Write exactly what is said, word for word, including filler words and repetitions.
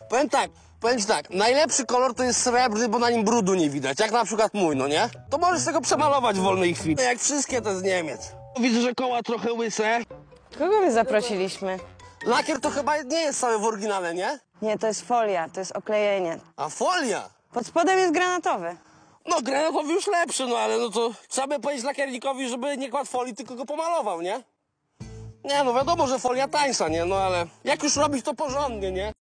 Powiem tak, powiem ci tak, najlepszy kolor to jest srebrny, bo na nim brudu nie widać, jak na przykład mój, no nie? To możesz tego przemalować w wolnej chwili, jak wszystkie te z Niemiec. Widzę, że koła trochę łyse. Kogo my zaprosiliśmy? Lakier to chyba nie jest cały w oryginale, nie? Nie, to jest folia, to jest oklejenie. A folia? Pod spodem jest granatowy. No granatowy już lepszy, no ale no to trzeba by powiedzieć lakiernikowi, żeby nie kładł folii, tylko go pomalował, nie? Nie, no wiadomo, że folia tańsza, nie? No ale jak już robić to porządnie, nie?